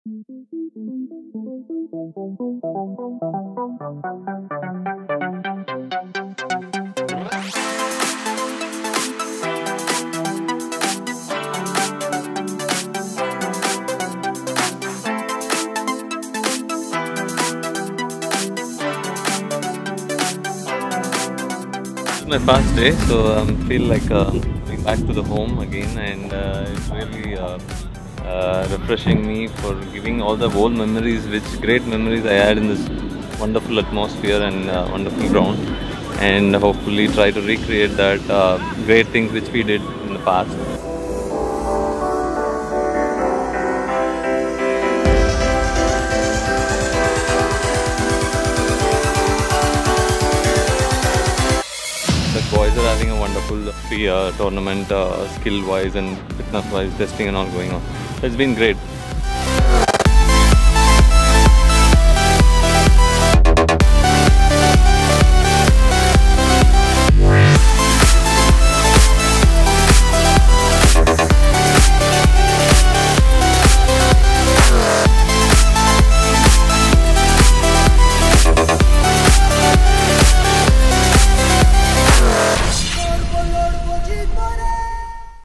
My first day, so I feel like going back to the home again, and it's really refreshing me for giving all the old memories, which great memories I had in this wonderful atmosphere and wonderful ground, and hopefully try to recreate that great things which we did in the past. The boys are having a wonderful tournament, skill-wise and fitness-wise testing and all going on. It's been great.